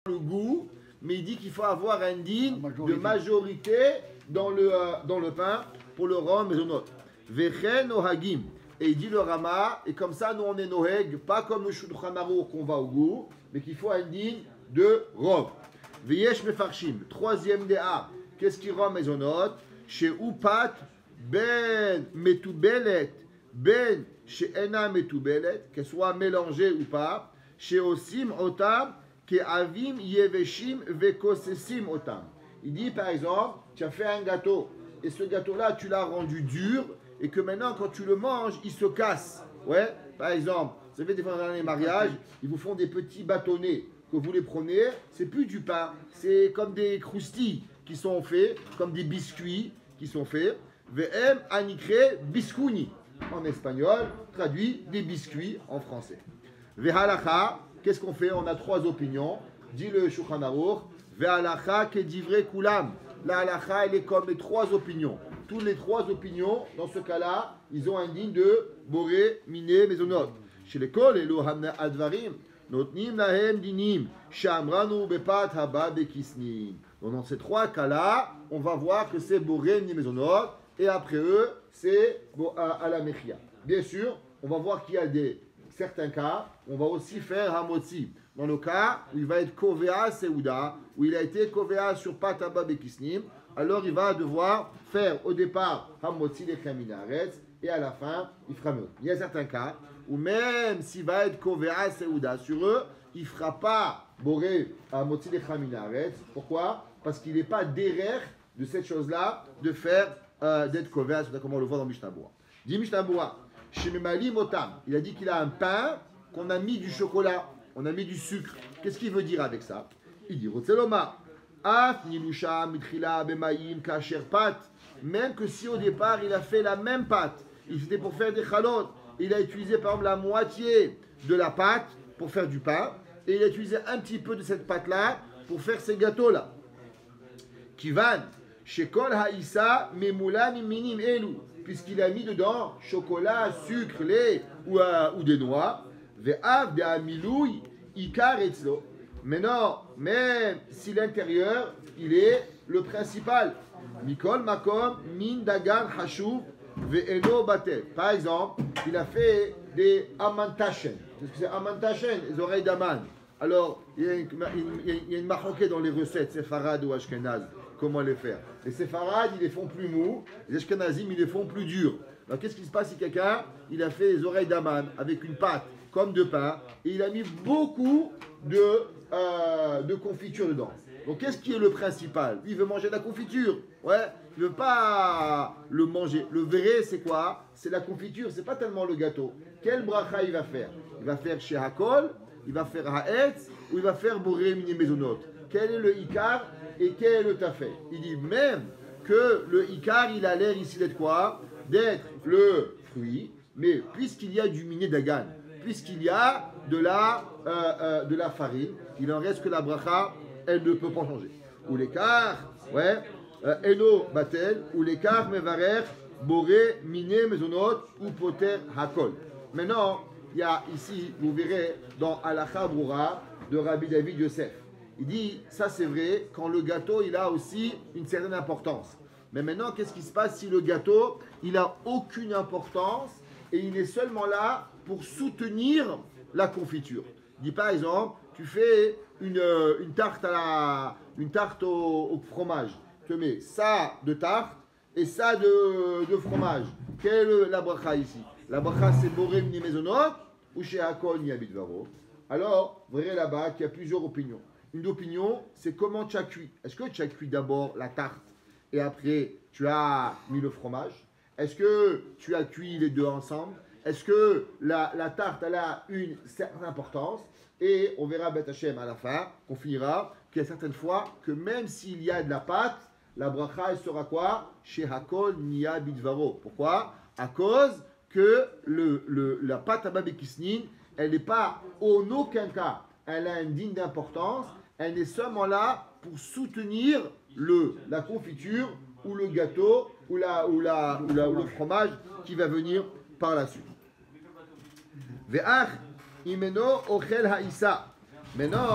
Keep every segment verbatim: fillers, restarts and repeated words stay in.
le goût, mais il dit qu'il faut avoir un din de majorité dans le, euh, dans le pain pour le rendre maisonnot. Vechen ohagim. Et il dit le Rama, et comme ça nous on est noheg, pas comme le Shulchan Aruch qu'on va au goût, mais qu'il faut un din de rov. Veyesh mefarshim. Troisième déa. Qu'est-ce qui rend maisonnot? Chez Upat ben metubelet ben chez ena metubelet, qu'elle soit mélangée ou pas. Chez osim otam ke avim yeveshim vekosesim otam. Il dit par exemple, tu as fait un gâteau et ce gâteau-là tu l'as rendu dur et que maintenant quand tu le manges il se casse. Ouais, par exemple, vous savez des fois dans les mariages, ils vous font des petits bâtonnets que vous les prenez, c'est plus du pain, c'est comme des croustilles qui sont faits, comme des biscuits qui sont faits. Vm anikre biscouni en espagnol, traduit des biscuits en français. Vehalacha, qu'est-ce qu'on fait? On a trois opinions. Dit le Shulchan Aruch. Vehalacha kedivre kulam. La halacha, elle est comme les trois opinions. Toutes les trois opinions, dans ce cas-là, ils ont un digne de boré, miné, maisonnot. Chez l'école, elo hamna advarim. Notnim lahem dinim. Shamranu bepat haba bekisnim. Donc dans ces trois cas-là, on va voir que c'est boré, miné, maisonnot. Et après eux, c'est à, à la mechia. Bien sûr, on va voir qu'il y a des certains cas, on va aussi faire hamotzi. Dans le cas où il va être kovea seuda, où il a été kovea sur pataba bekisnim, alors il va devoir faire au départ hamotzi les chaminaretz et à la fin il fera mieux. Il y a certains cas où même s'il va être kovea seuda sur eux, il ne fera pas boré hamotzi les chaminaretz. Pourquoi? Parce qu'il n'est pas derrière de cette chose-là de faire euh, d'être kovea seuda, comme on le voit dans Mishnah Berurah. Dit Mishnah Berurah. Il a dit qu'il a un pain qu'on a mis du chocolat, on a mis du sucre. Qu'est-ce qu'il veut dire avec ça? Il dit même que si au départ il a fait la même pâte, il était pour faire des chalot, il a utilisé par exemple la moitié de la pâte pour faire du pain, et il a utilisé un petit peu de cette pâte-là pour faire ces gâteaux-là. Kivan, shekol haïssa memoulan minim elu. Puisqu'il a mis dedans chocolat, sucre, lait ou, euh, ou des noix. Ve'av de amilouy ikar etzlo. Mais non, même si l'intérieur, il est le principal. Mikol makom min dagan hashuv ve'eno batel. Par exemple, il a fait des amantachen. Qu'est-ce que c'est amantachen? Les oreilles d'aman. Alors, il y a une, il y a une marquée dans les recettes, séfarades ou ashkenaz. Comment les faire? Les séfarades, ils les font plus mous. Les ashkenazim, ils les font plus durs. Alors, qu'est-ce qui se passe si quelqu'un, il a fait les oreilles d'aman avec une pâte comme de pain et il a mis beaucoup de, euh, de confiture dedans. Donc, qu'est-ce qui est le principal? Lui, il veut manger de la confiture. Ouais, il ne veut pas le manger. Le vrai, c'est quoi? C'est la confiture, c'est pas tellement le gâteau. Quel bracha il va faire? Il va faire chez Hakol, il va faire Haetz ou il va faire Boré Mini Maisonot. Quel est le Ikar et quel est le Tafel? Il dit même que le Ikar, il a l'air ici d'être quoi? D'être le fruit, mais puisqu'il y a du miné dagan, puisqu'il y a de la, euh, euh, de la farine, il en reste que la bracha, elle ne peut pas changer. Ou l'écart, ouais, Eno Batel, ou l'écart Mevarer, Boré, Miné, Maisonot, ou Poter, Hakol. Maintenant, il y a ici, vous verrez, dans Halacha Brura de Rabbi David Yosef. Il dit, ça c'est vrai, quand le gâteau, il a aussi une certaine importance. Mais maintenant, qu'est-ce qui se passe si le gâteau, il n'a aucune importance et il est seulement là pour soutenir la confiture? Il dit par exemple, tu fais une, une tarte, à la, une tarte au, au fromage. Tu mets ça de tarte et ça de, de fromage. Quelle est la bracha ici? La bracha c'est Boré Mini Maisonot ou chez Hakol ni Abidvaro. Alors, vous verrez là-bas qu'il y a plusieurs opinions. Une opinion, c'est comment tu as cuit. Est-ce que tu as cuit d'abord la tarte et après tu as mis le fromage? Est-ce que tu as cuit les deux ensemble? Est-ce que la, la tarte elle a une certaine importance? Et on verra Beth Hashem à la fin, qu'on finira, qu'il y a certaines fois que même s'il y a de la pâte, la bracha elle sera quoi? Chez Hakol Nia Bidvaro. Pourquoi? À cause que le, le, la pâte à babekisnin, elle n'est pas en aucun cas, elle a un digne d'importance, elle est seulement là pour soutenir le, la confiture ou le gâteau ou, la, ou, la, ou, la, ou le fromage qui va venir par la suite. Ve'ach imeno ochel ha'issa. Maintenant,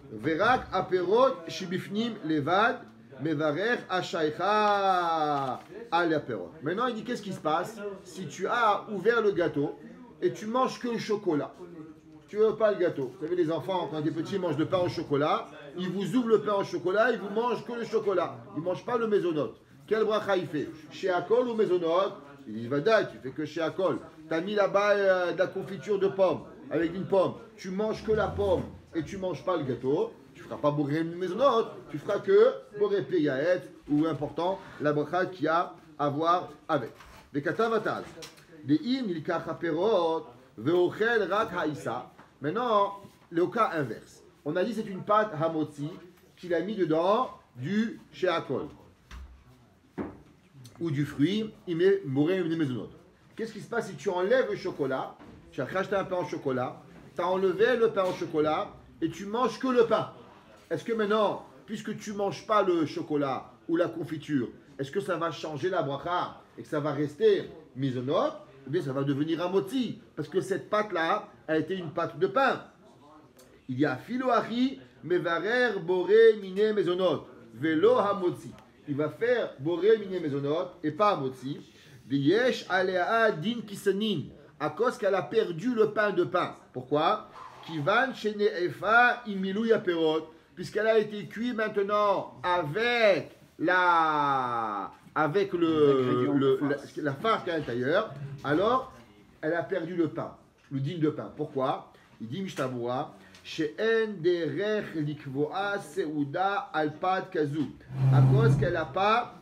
Verak aperot shibifnim levad mevarer ashaycha al aperot. Maintenant, il dit qu'est-ce qui se passe si tu as ouvert le gâteau et tu manges que le chocolat. Tu veux pas le gâteau. Vous savez, les enfants, quand ils sont petits, ils mangent le pain au chocolat. Ils vous ouvrent le pain au chocolat, ils vous mangent que le chocolat. Ils ne mangent pas le mésonote. Quel bracha il fait? Chez Akol ou mésonote? Il dit, Vada, tu fais que chez Akol. Tu as mis là-bas euh, de la confiture de pomme, avec une pomme. Tu manges que la pomme et tu ne manges pas le gâteau. Tu ne feras pas Boré mésonote. Tu feras que Boré Pégaet, ou important, la bracha qui a à voir avec. Des katavatal. Des im, il kachaperot, veochel rak haïsa. Maintenant, le cas inverse. On a dit c'est une pâte hamotzi qu'il a mis dedans du sheakol ou du fruit, il met moré une maisonnot. Qu'est-ce qui se passe si tu enlèves le chocolat? Tu as racheté un pain au chocolat, tu as enlevé le pain au chocolat et tu manges que le pain. Est-ce que maintenant, puisque tu ne manges pas le chocolat ou la confiture, est-ce que ça va changer la bracha et que ça va rester maisonnot? Ou bien ça va devenir un moti, parce que cette pâte-là a été une pâte de pain. Il y a filoachi mevarer boré mine maisonot velo hamotzi. Il va faire boré mine maisonot et pas hamotzi. V'yesh alea din kisanin, à cause qu'elle a perdu le pain de pain. Pourquoi? Kivan shene efa imilou yaperot, puisqu'elle a été cuite maintenant avec la avec le, le la, la farce qui est à l'intérieur, alors elle a perdu le pain, le digne de pain. Pourquoi? Il dit Mishtabura, She'en derech likvoa seuda alpad kazou, à cause qu'elle n'a pas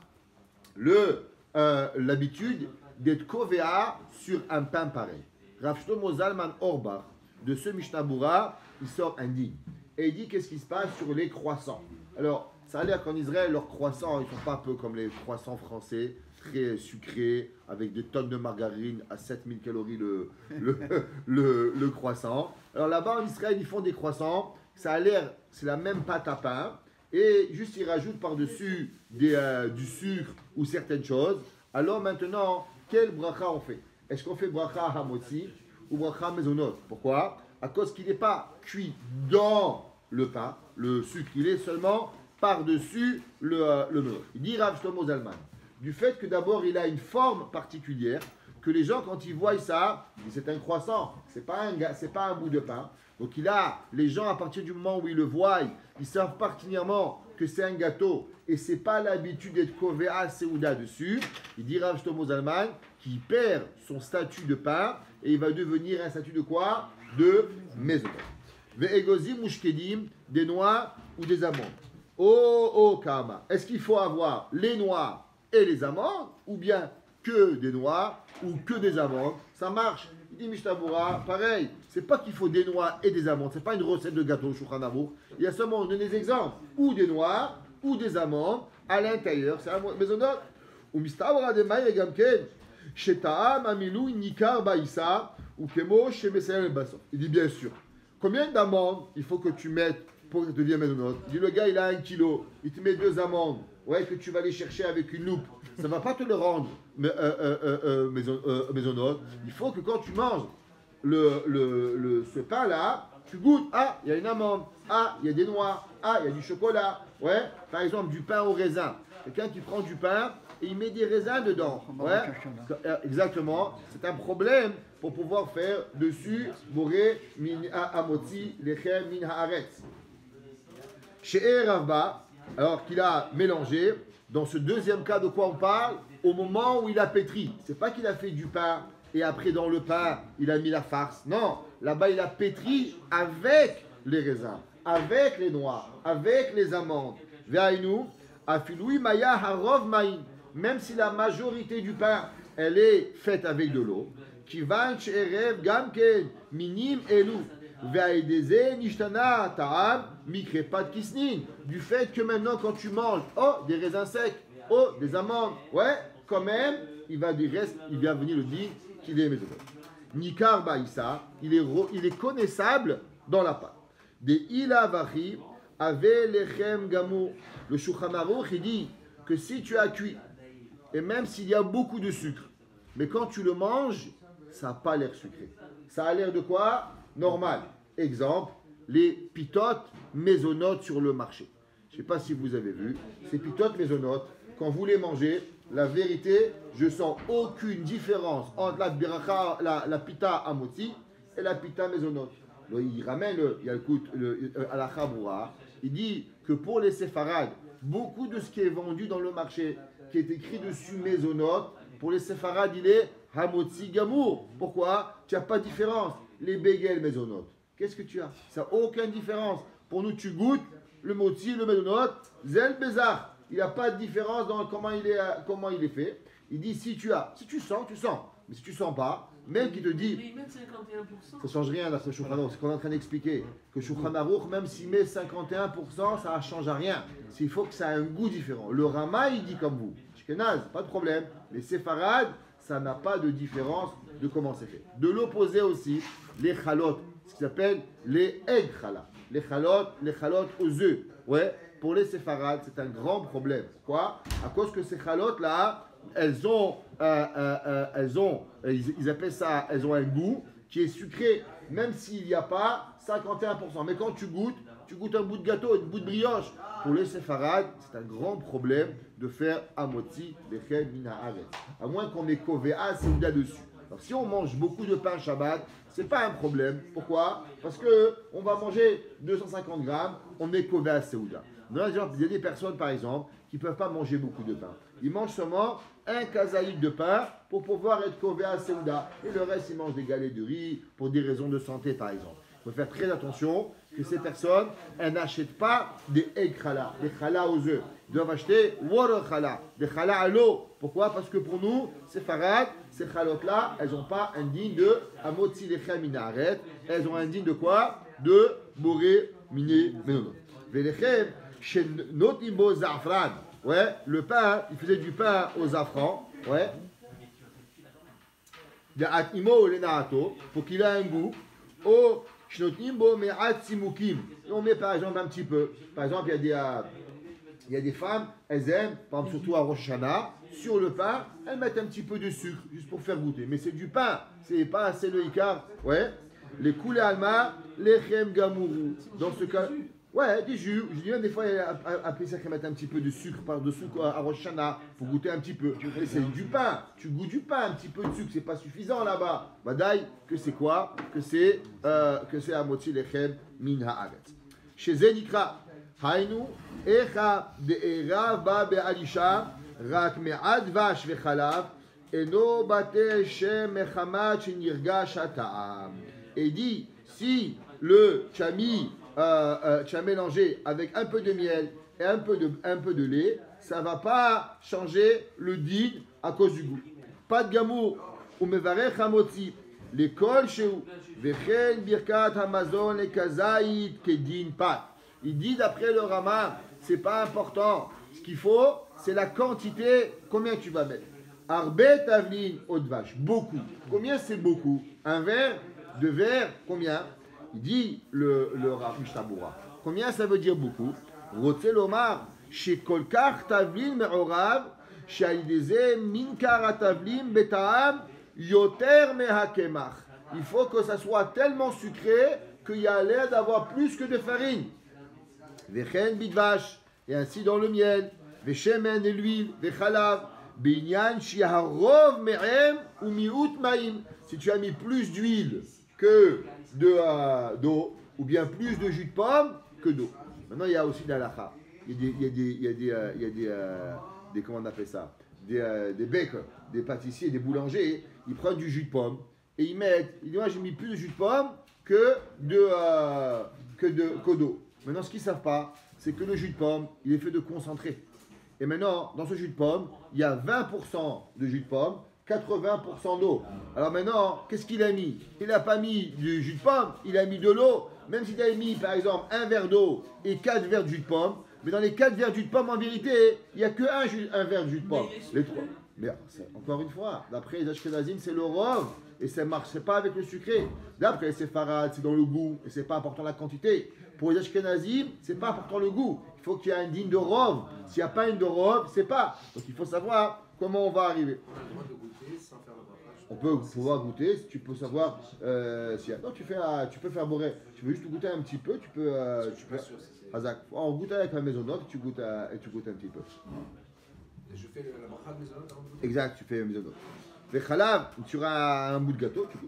le euh, l'habitude d'être kovéa sur un pain pareil. Rav Shlomo Zalman Orbach, de ce Mishnabura, il sort un digne. Et il dit qu'est-ce qui se passe sur les croissants. Alors, ça a l'air qu'en Israël, leurs croissants, ils ne sont pas un peu comme les croissants français, très sucrés, avec des tonnes de margarine à sept mille calories le, le, le, le croissant. Alors là-bas, en Israël, ils font des croissants, ça a l'air, c'est la même pâte à pain, et juste ils rajoutent par-dessus des, euh, du sucre ou certaines choses. Alors maintenant, quel bracha on fait? Est-ce qu'on fait bracha hamotzi ou bracha mezonot? Pourquoi? À cause qu'il n'est pas cuit dans le pain, le sucre, il est seulement par-dessus le, euh, le meurtre. Il dit Rav Shlomo Zalman, du fait que d'abord il a une forme particulière, que les gens quand ils voient ça, ils disent c'est un croissant, c'est pas un, c'est pas un bout de pain. Donc il a, les gens à partir du moment où ils le voient, ils savent particulièrement que c'est un gâteau et c'est pas l'habitude d'être kovéa seouda dessus. Il dit Rav Shlomo Zalman qu'il perd son statut de pain et il va devenir un statut de quoi? De maison. Ve'egozim mushkedim, des noix ou des amandes. Oh, oh, Kama, est-ce qu'il faut avoir les noix et les amandes, ou bien que des noix, ou que des amandes? Ça marche. Il dit Mishtabura, pareil, c'est pas qu'il faut des noix et des amandes, c'est pas une recette de gâteau, Shulchan Aruch. Il y a seulement, on donne des exemples, ou des noix, ou des amandes, à l'intérieur, c'est un maisonnot. Ou Mishtabura de Maï Gamken, Shetaam Amilou Nikar Baïsa, ou Kemo Shemesayel Basso. Il dit bien sûr, combien d'amandes il faut que tu mettes pour devenir maisonnot? Il dit le gars il a un kilo, il te met deux amandes, ouais, que tu vas aller chercher avec une loupe, ça va pas te le rendre mais, euh, euh, euh, euh, maison, euh, maisonnot. Il faut que quand tu manges le, le, le, ce pain là, tu goûtes, ah il y a une amande, ah il y a des noix, ah il y a du chocolat, ouais, par exemple du pain au raisin, quelqu'un qui prend du pain et il met des raisins dedans, ouais, exactement, c'est un problème pour pouvoir faire dessus boré min amotzi lechem min haaretz. Chez Ravba, alors qu'il a mélangé, dans ce deuxième cas de quoi on parle, au moment où il a pétri. C'est pas qu'il a fait du pain et après dans le pain il a mis la farce. Non, là-bas il a pétri avec les raisins, avec les noix, avec les amandes. Ve'ainu, afiloui maya harov maïn. Même si la majorité du pain elle est faite avec de l'eau, kivan she'erev gamken minim elu. Du fait que maintenant quand tu manges oh des raisins secs, oh des amandes, ouais quand même il va du reste, il va venir le dire qu'il est maison. Nikar Baïsa, il est il est connaissable dans la pâte. Des ilavachi avec lechem gamou. Le Shulchan Aruch il dit que si tu as cuit et même s'il y a beaucoup de sucre, mais quand tu le manges, ça n'a pas l'air sucré. Ça a l'air de quoi? Normal. Exemple, les pitotes mésonotes sur le marché. Je ne sais pas si vous avez vu, ces pitotes mésonotes, quand vous les mangez, la vérité, je sens aucune différence entre la, biracha, la, la pita amoti et la pita mésonote. Il ramène le, il y a le, le, le à la Chaboura, il dit que pour les séfarades, beaucoup de ce qui est vendu dans le marché, qui est écrit dessus mésonote, pour les séfarades, il est hamotzi gamour. Pourquoi? Tu n'as pas de différence. Les bagels mésonote, qu'est-ce que tu as? Ça n'a aucune différence. Pour nous, tu goûtes le motzi, le mésonote, zel bezar. Il n'y a pas de différence dans comment il est, comment il est fait. Il dit si tu as, si tu sens, tu sens. Mais si tu sens pas, même qui te dit. Mais il met cinquante et un pour cent. Ça ne change rien d'après Shulchan Aruch. C'est qu'on est en train d'expliquer que Shulchan Aruch, même s'il met cinquante et un pour cent, ça ne change à rien. Il faut que ça ait un goût différent. Le Rama, il dit comme vous. Ashkenaz, pas de problème. Les séfarades, ça n'a pas de différence de comment c'est fait. De l'opposé aussi, les chalot, ce qu'ils appellent les egg chala. Les chalot, les chalot aux œufs. Ouais, pour les séfarades, c'est un grand problème. Pourquoi? À cause que ces chalotes là, elles ont, euh, euh, euh, elles ont, ils, ils appellent ça, elles ont un goût qui est sucré, même s'il n'y a pas cinquante et un pour cent. Mais quand tu goûtes, tu goûtes un bout de gâteau, un bout de brioche. Pour les séfarades, c'est un grand problème de faire amoti bechem mina haaretz. À moins qu'on ait kovea seuda dessus. Alors si on mange beaucoup de pain Shabbat, c'est pas un problème. Pourquoi? Parce que on va manger deux cent cinquante grammes, on met kovea seuda. Il y a des personnes, par exemple, qui ne peuvent pas manger beaucoup de pain. Ils mangent seulement un kazaïd de pain pour pouvoir être kovea seuda. Et le reste, ils mangent des galets de riz pour des raisons de santé, par exemple. Il faut faire très attention que ces personnes, elles n'achètent pas des egg chala, des chala aux œufs. Ils doivent acheter water chala, des chala à l'eau. Pourquoi? Parce que pour nous, ces farad, ces chalotes-là, elles n'ont pas un digne de amotzi lechem minaret. Elles ont un digne de quoi? De boré miné menonot. Velechem, chez Notimbo Zafran, ouais, le pain, il faisait du pain au zafran, ouais. De Atimo Lenato, pour qu'il ait un goût. Au Shnotimbo Me'at Simukim. On met par exemple un petit peu. Par exemple, il y a des, euh, il y a des femmes, elles aiment, par exemple, surtout à Rosh Hashanah, sur le pain, elles mettent un petit peu de sucre, juste pour faire goûter. Mais c'est du pain, c'est pas assez le Icar, ouais. Les Koulé Alma, les Chem Gamourou. Dans ce cas. Ouais, des jus. Je dis même des fois, appeler ça qu'ils mettent un petit peu de sucre par-dessous à Rosh Hashanah. Il faut goûter un petit peu. Mais c'est du pain. Tu goûtes du pain, un petit peu de sucre. C'est pas suffisant là-bas. Badaï, que c'est quoi? Que c'est euh, que c'est Amotzi Lechem Min Haaretz. Chez Zenikra, Hainu, Echa De'era Ba Be'alisha, Rak Me'ad Vash Vechalav, Eno Bate Shem Mechamat Shenirgash Hata'am. Et dit, si le chami Euh, euh, tu as mélangé avec un peu de miel et un peu de, un peu de lait, ça ne va pas changer le din à cause du goût. Pas de gamour, ou mevarech hamotzi, l'école chez vous, vechen birkat hamazon et kazaïd kedin pat. Il dit d'après le Rama, c'est pas important. Ce qu'il faut, c'est la quantité, combien tu vas mettre. Arbet avlin eau de vache, beaucoup. Combien c'est beaucoup? Un verre, deux verres, combien? Il dit le, le Rav Mishtabura. Combien ça veut dire beaucoup? Rotze lomar, chez Kolkar Tavlin Me'orav, chez Aïdeze Minkar Tavlin Betaam, Yoter Mehakemach. Il faut que ça soit tellement sucré qu'il y a l'air d'avoir plus que de farine. Vechen Bidvash, et ainsi dans le miel. Veshemen et l'huile, Vechalav, Binyan Shiharov Me'em ou Miut Maïm. Si tu as mis plus d'huile que de, euh, d'eau, ou bien plus de jus de pomme que d'eau. Maintenant, il y a aussi d'Alaha. Il y a des, il y a des, il y a des, euh, il y a des, euh, des, comment on appelle ça, des, euh, des bakers, des pâtissiers, des boulangers. Ils prennent du jus de pomme et ils mettent. Ils disent, moi, j'ai mis plus de jus de pomme que de, euh, que de, que d'eau. Maintenant, ce qu'ils ne savent pas, c'est que le jus de pomme, il est fait de concentré. Et maintenant, dans ce jus de pomme, il y a vingt pour cent de jus de pomme, quatre-vingts pour cent d'eau. Alors maintenant, qu'est-ce qu'il a mis? Il n'a pas mis du jus de pomme, il a mis de l'eau. Même s'il avait mis, par exemple, un verre d'eau et quatre verres de jus de pomme, mais dans les quatre verres de jus de pomme, en vérité, il n'y a que un, jus, un verre de jus de pomme. Les trois. Mais encore une fois, d'après les Ashkenazim, c'est le rov, et ça ne marche pas avec le sucré. D'après les Séfarades, c'est dans le goût, et c'est pas important la quantité. Pour les Ashkenazim, c'est pas important le goût. Il faut qu'il y ait un digne de rov. S'il n'y a pas une de rov, c'est pas. Donc il faut savoir comment on va arriver. On peut pouvoir goûter, tu peux savoir euh, si. Non, tu, fais, euh, tu peux faire boré. Tu veux juste goûter un petit peu, tu peux. Euh, tu peux Hazak. On goûte avec la maisonnote et tu goûtes, à, et tu goûtes un petit peu. Et je fais la bracha de maisonnote avant de goûter. Exact, tu fais la maisonnote. Le khalav, tu auras un bout de gâteau, tu goûtes.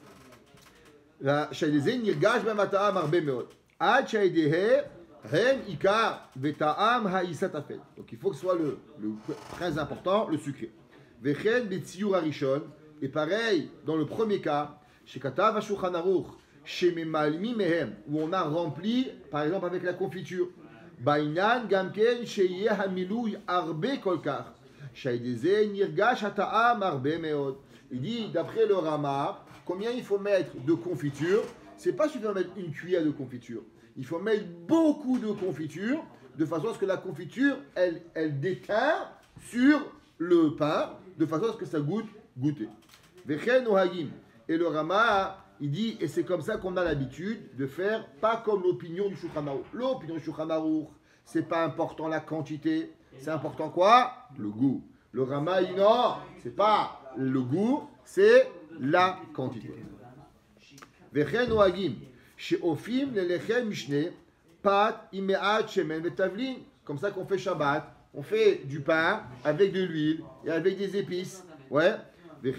La shaydeze nirgash b'mata'am arbe meot. Ad shaydehe hem ikar v'ta'am ha'isat afel. Donc il faut que ce soit le, le très important, le sucré. Vechen b'tziur harishon. Et pareil, dans le premier cas, chez Katav HaShulchan Aruch, chez Memalmi Mehem, où on a rempli, par exemple, avec la confiture. Bainan Gamken Sheye Hamilouy Arbe Kolkar. Shaydeze Nirgash Hata'am Arbe Meod. Il dit, d'après le Rama, combien il faut mettre de confiture? C'est pas suffisant de mettre une cuillère de confiture. Il faut mettre beaucoup de confiture, de façon à ce que la confiture, elle, elle déteint sur le pain, de façon à ce que ça goûte goûter. Et le Rama, il dit, et c'est comme ça qu'on a l'habitude de faire, pas comme l'opinion du Shulchan Aruch. L'opinion du Shulchan Aruch, c'est pas important la quantité, c'est important quoi? Le goût. Le Rama, il dit non, c'est pas le goût, c'est la quantité. Vechen Ohagim, chez Ofim, le lechem mishne, pat imeat shemen vetavlin. Comme ça qu'on fait Shabbat, on fait du pain avec de l'huile et avec des épices. Ouais. Et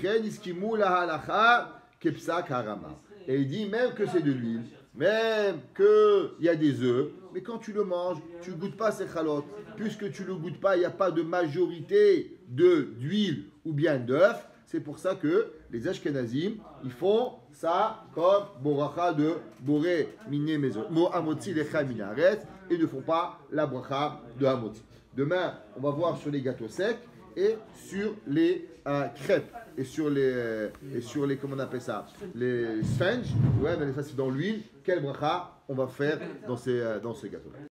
il dit même que c'est de l'huile, même qu'il y a des œufs, mais quand tu le manges, tu ne goûtes pas ces chalotes. Puisque tu ne le goûtes pas, il n'y a pas de majorité de, d'huile ou bien d'œufs. C'est pour ça que les Ashkenazim, ils font ça comme boracha de boré miné maison, mo amotzi lecha minaret, et ne font pas la bracha de amotzi. Demain, on va voir sur les gâteaux secs et sur les euh, crêpes et sur les euh, et sur les comment on appelle ça, les sponges. Ouais, mais ça c'est dans l'huile. Quel bracha on va faire dans ces euh, dans ces gâteaux.